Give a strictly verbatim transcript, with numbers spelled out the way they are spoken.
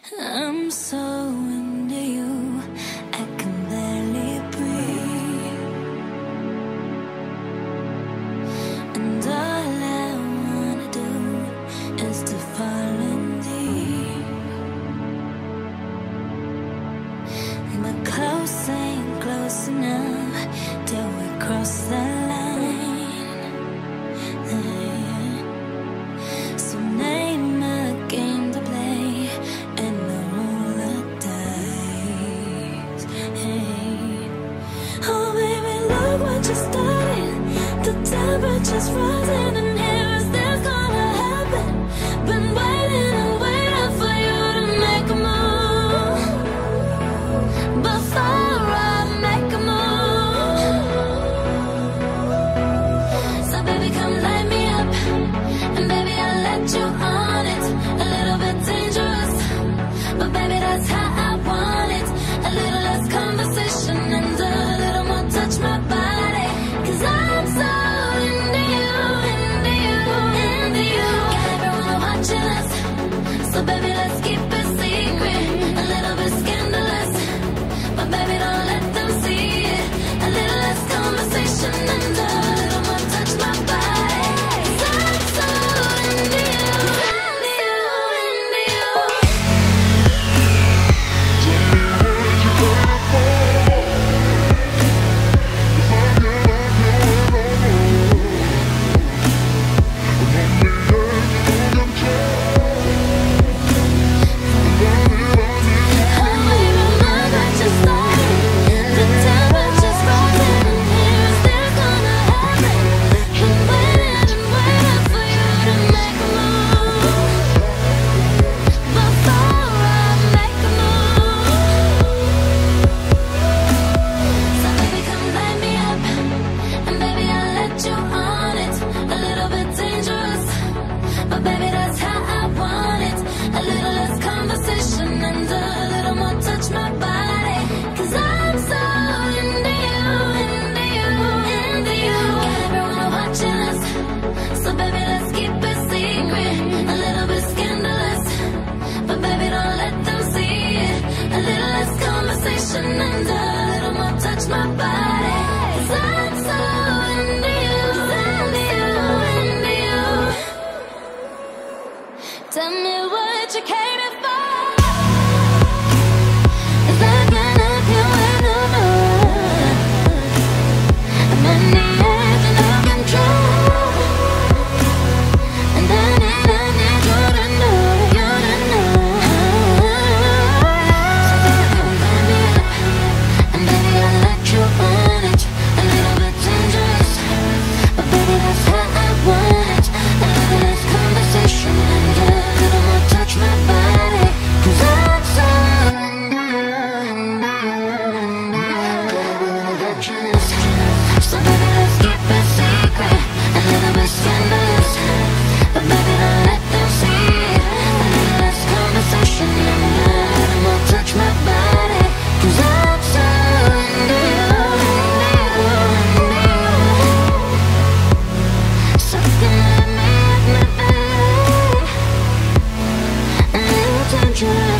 I'm so into you, I can barely breathe. And all I wanna do is to fall in deep. But close ain't close enough till we cross the line. So name a game to play and the roll of dice. Hey. Oh baby, look what you started. The temperature's rising and here is this gonna happen. Been waiting and waiting for you to make a move. Before I make a move. So baby, come light me up. And baby, I'll let you on it. A little bit dangerous, but baby, that's how I want it. A little less conversation and a little more touch my body. Cause I'm so into you, into you, into you. Got everyone watching us, so baby, let's keep it secret. A little bit scandalous, but baby, don't let them see it. A little less conversation and a little more touch my body. Cause I'm so into you, into you, into you. And a little more touch my body. Cause I'm so into you, into you, into you. Tell me what you came here for. If I can help you in the mood, I'm in the edge and no control. And I need, I need you to know, you to know. Try